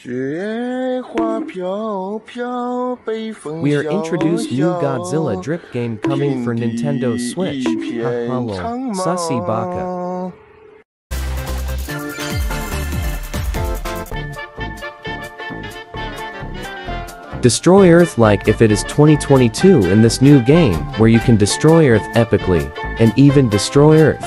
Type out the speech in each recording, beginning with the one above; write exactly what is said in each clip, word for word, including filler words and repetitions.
We are introduced new Godzilla drip game coming for Nintendo Switch. Haha lol. Sussy baka. Destroy Earth like if it is twenty twenty-two in this new game, where you can destroy Earth epically, and even destroy Earth.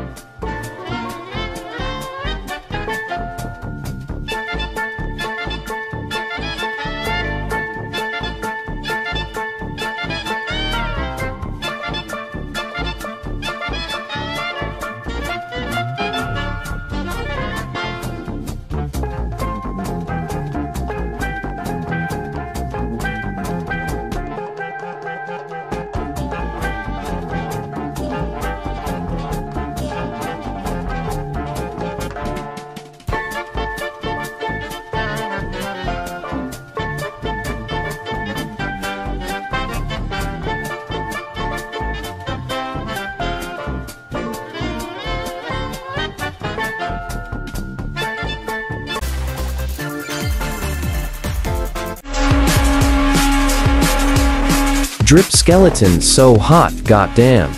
Drip skeleton so hot, goddamn.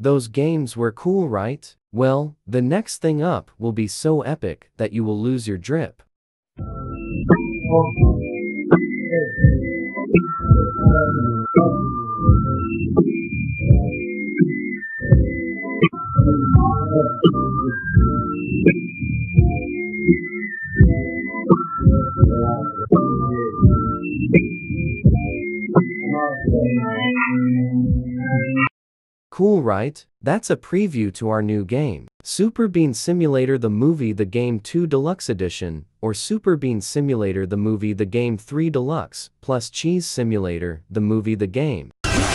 Those games were cool, right? Well, the next thing up will be so epic that you will lose your drip. Cool, right? That's a preview to our new game, Super Bean Simulator the Movie The Game two Deluxe Edition, or Super Bean Simulator the Movie The Game three Deluxe, plus Cheese Simulator the Movie The Game.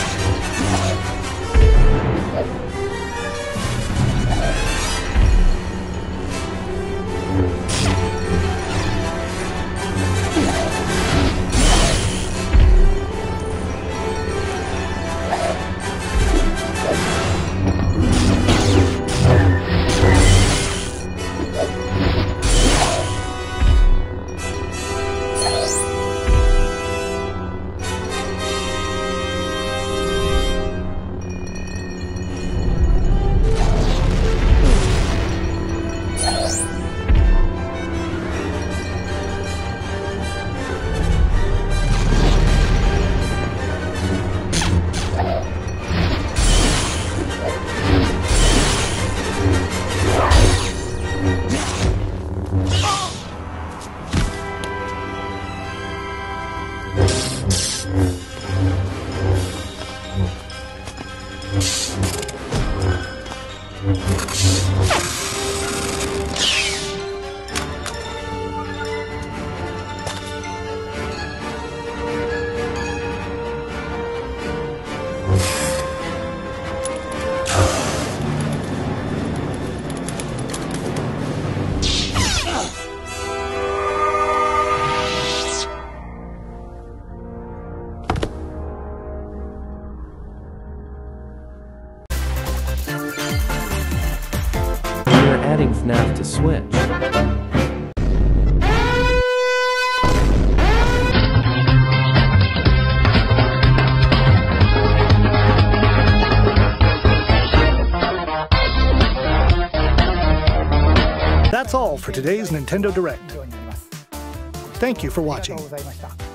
Adding F NAF to Switch. That's all for today's Nintendo Direct. Thank you for watching.